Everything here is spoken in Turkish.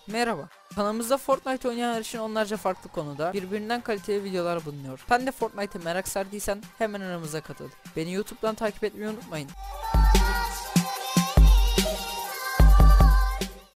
Merhaba. Kanalımızda Fortnite oynayanlar için onlarca farklı konuda birbirinden kaliteli videolar bulunuyor. Sen de Fortnite'e merak sardıysan hemen aramıza katıl. Beni YouTube'dan takip etmeyi unutmayın.